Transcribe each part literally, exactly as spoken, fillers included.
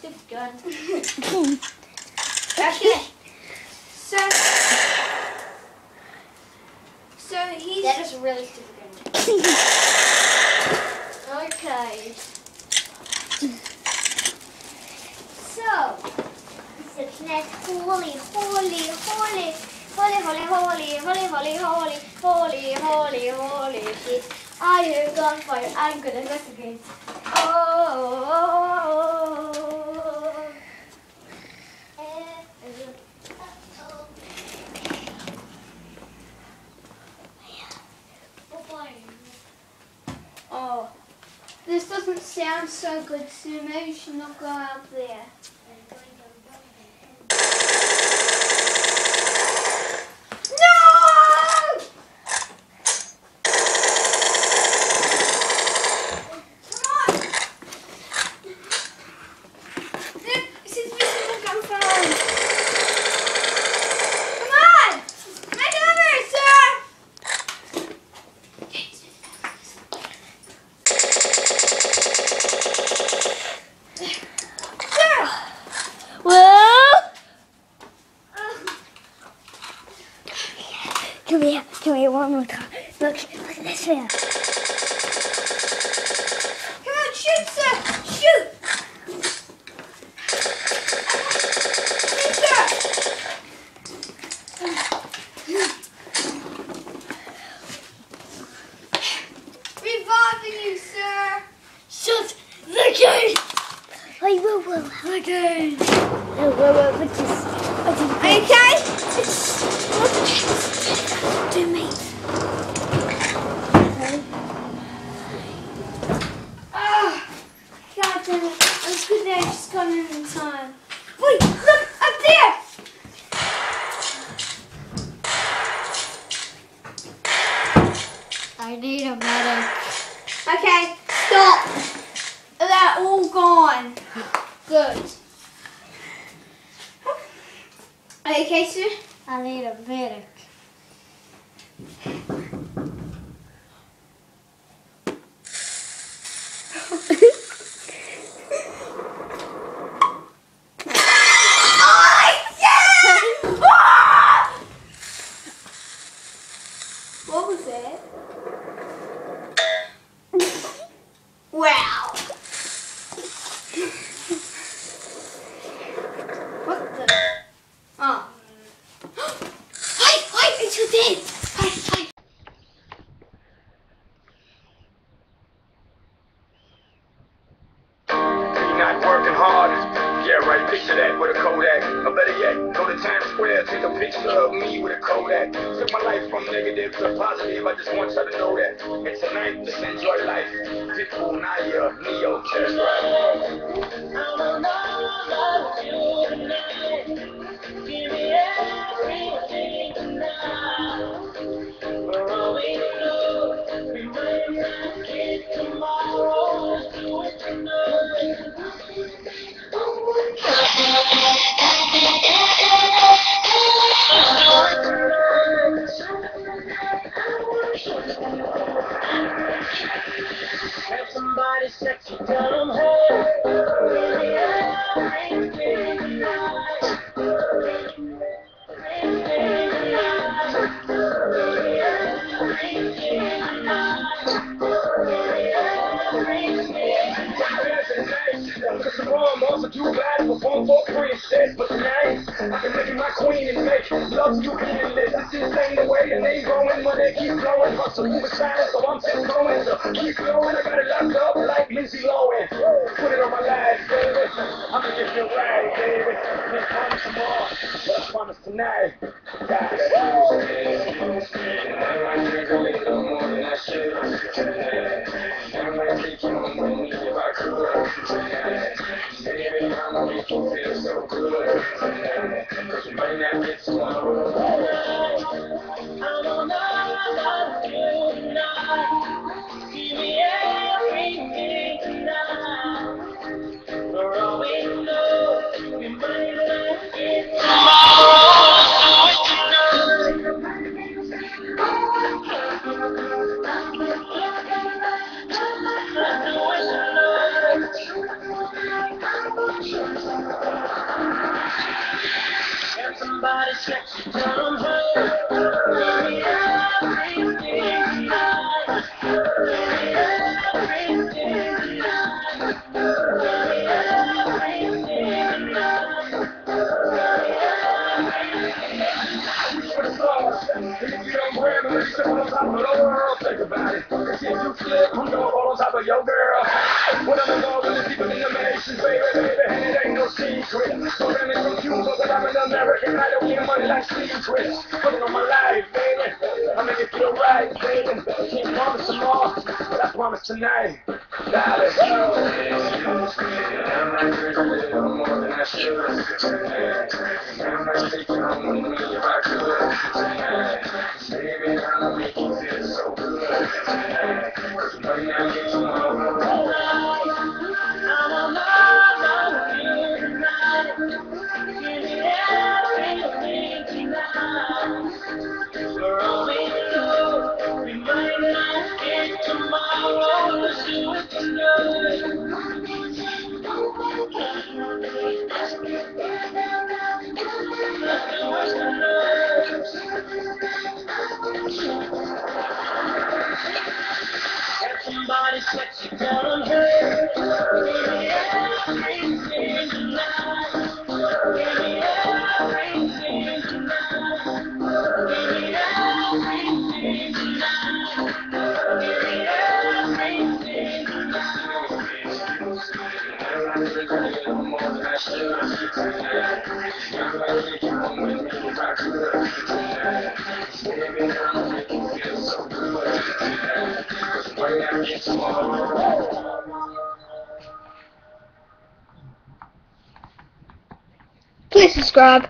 stupid gun. Okay. So, so he's... That is a really stupid gun. Okay. So, it's next holy, holy, holy, holy, holy, holy, holy, holy, holy, holy, holy, holy shit. I hear gunfire. I'm gonna investigate. Oh. Oh, this doesn't sound so good, so maybe you should not go out there. No! Come on! This is missing the gun phone. Come on! Make it over, sir! Come here, come here one more time. Look, look at this here. Come on, shoot, sir! Shoot! Shoot, sir! Reviving you, sir! Shut the gate! I will, will. Okay. Oh, well, well, but just... Are you okay? Do me. Oh, God damn it. I'm good that I just got in in time. Wait, look, up there! I need a medic. Okay, stop. They're all gone. Good. Are you okay, sir? I need a medic. What was that? Wow. What the? Oh. Wait, wait, it's you dead. Wait, wait. You're not working hard. Yeah, right. Picture that with a Kodak. Or better yet, go to Times Square, take a picture of me with a Kodak. Took my life from negative to positive. I just want you to know that. And tonight, just enjoy life. Pitbull, Naya, Neo, Test Drive. Give me everything tonight. For all we know, we might not get tomorrow. Let's do it tonight. Have somebody sexy tell them, hey, give me everything tonight. Everything tonight. Everything tonight. Cause tomorrow I'm also too bad to perform for princess. But tonight, I can make you my queen and make love you endless. This is ain't the way and they going, money keep flowing. Hustle moving silent, so I'm just going. So keep going, I got it locked up like Lindsay Lohan. Put it on my life, baby. I'ma get you right, baby. Can't promise tomorrow, but I promise tonight. God, I might take you home with me if I could. Baby, I'ma make you feel so good. Cause you might not get tomorrow. I don't know about you tonight. Give me everything tonight. For all we know, we might not get tomorrow. Do it tonight. Think about it. If you slip, I'm gonna fall on top of your girl. When I'm involved with the people in the mansions, baby, baby, and it ain't no secret. So let me from Cuba, but I'm an American. I don't get money like Steve Twist. Put it on my life, baby. I make it feel right, baby. Can't promise tomorrow, but I promise tonight. Darling. I'm not good a little more than I should. I'm not taking on me if I could. Baby, I'll make you feel so good. Cause when I get tomorrow, I'm on my way tonight. Give me everything tonight. We're only two. We might not get tomorrow. Let's do it tonight. Somebody said you're gonna hurt. Give me everything tonight. Give me everything tonight. Give me everything tonight. Give me everything tonight. I'm not drinking a little more than I should. I'm not taking home with me if I could. Baby, I'll make you feel so good. When I get tomorrow. Please subscribe.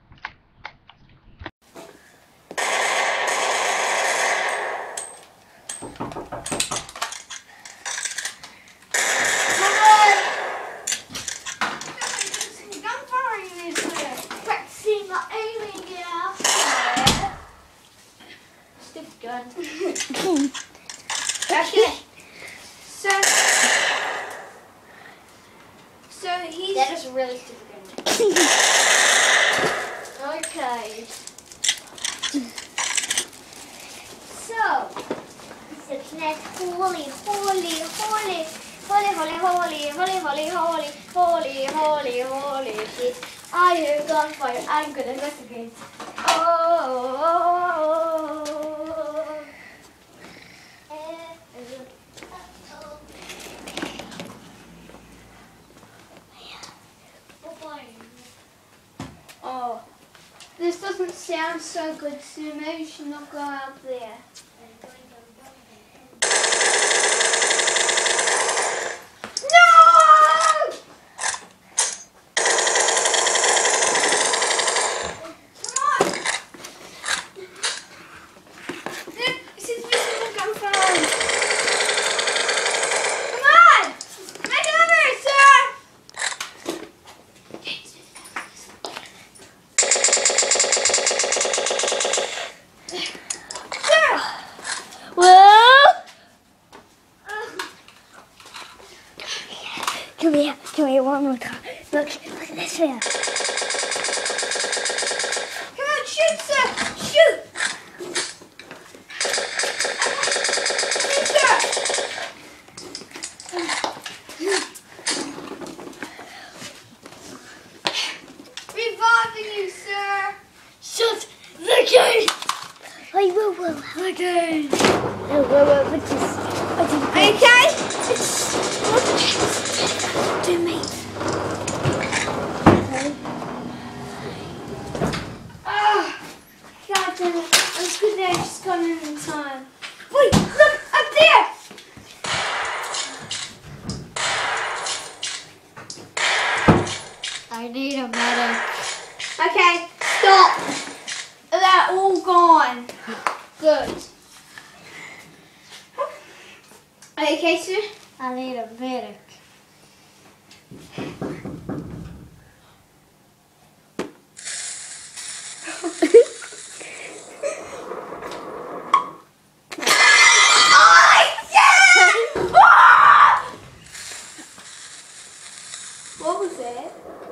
Practicing my aiming, yeah. Stick gun. Okay. So, so he's. That is really stupid gun. Okay. So, it's the next holy, holy, holy, holy, holy, holy, holy, holy, holy, holy, holy, holy shit. I hear gunfire. I'm gonna investigate. Oh. Oh, this doesn't sound so good, so maybe you should not go out there. No! Come on! This is visible gunfire. Come on! Make it over, sir! Well, come here, come here one more time. Look, look at this here. Come on, shoot, sir! Shoot! Reviving you, sir! Shut the gate! I will, will. Okay. Oh, well, well, but just, I didn't Are you okay? do me. Oh, God damn it. It's good that I just got in in time. Wait, look, up there! I need a medic. Okay, stop. They're all gone. Good. Are you okay, sir? I need a medic. What was it?